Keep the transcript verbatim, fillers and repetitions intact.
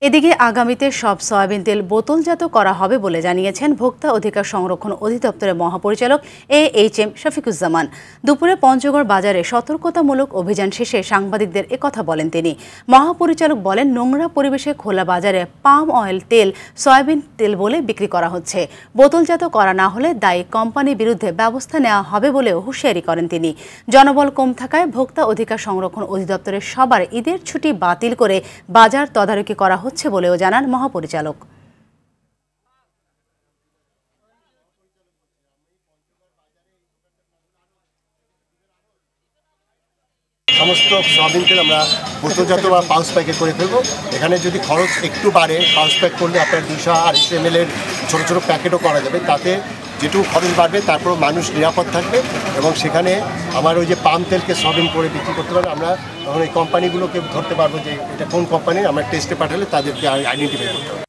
এদিকে আগামীতে সব সয়াবিন তেল বোতলজাত করা হবে বলে জানিয়েছেন ভোক্তা অধিকার সংরক্ষণ অধিদপ্তরের মহাপরিচালক এ এইচ এম শফিকুজ্জামান। দুপুরে পঞ্চগড় বাজারে সতর্কতামূলক অভিযান শেষে সাংবাদিকদের একথা বলেন তিনি। মহাপরিচালক বলেন, নোংরা পরিবেশে খোলা বাজারে পাম অয়েল তেল সয়াবিন তেল বলে বিক্রি করা হচ্ছে। বোতলজাত করা না হলে দায়ী কোম্পানির বিরুদ্ধে ব্যবস্থা নেওয়া হবে বলেও হুঁশিয়ারি করেন তিনি। জনবল কম থাকায় ভোক্তা অধিকার সংরক্ষণ অধিদপ্তরের সবার ঈদের ছুটি বাতিল করে বাজার তদারকি করা হচ্ছে বলেও জানান মহাপরিচালক। সমস্ত সয়াবিন তেল আমরা বোতলজাত বা পাউচ প্যাকে করে ফেলবো। এখানে যদি খরচ একটু বাড়ে, পাউচ প্যাক করলে আপনার দুশো আড়াইশো এম এল এর ছোটো ছোটো প্যাকেটও করা যাবে। তাতে যেটুকু খরচ বাড়বে তারপর মানুষ নিরাপদ থাকবে এবং সেখানে আমার ওই যে পাম তেলকে সয়াবিন করে বিক্রি করতে পারবে। আমরা তখন এই কোম্পানিগুলোকে ধরতে পারবো যে এটা কোন কোম্পানির, আমরা টেস্টে পাঠালে তাদেরকে আইডেন্টিফাই করতে হবে।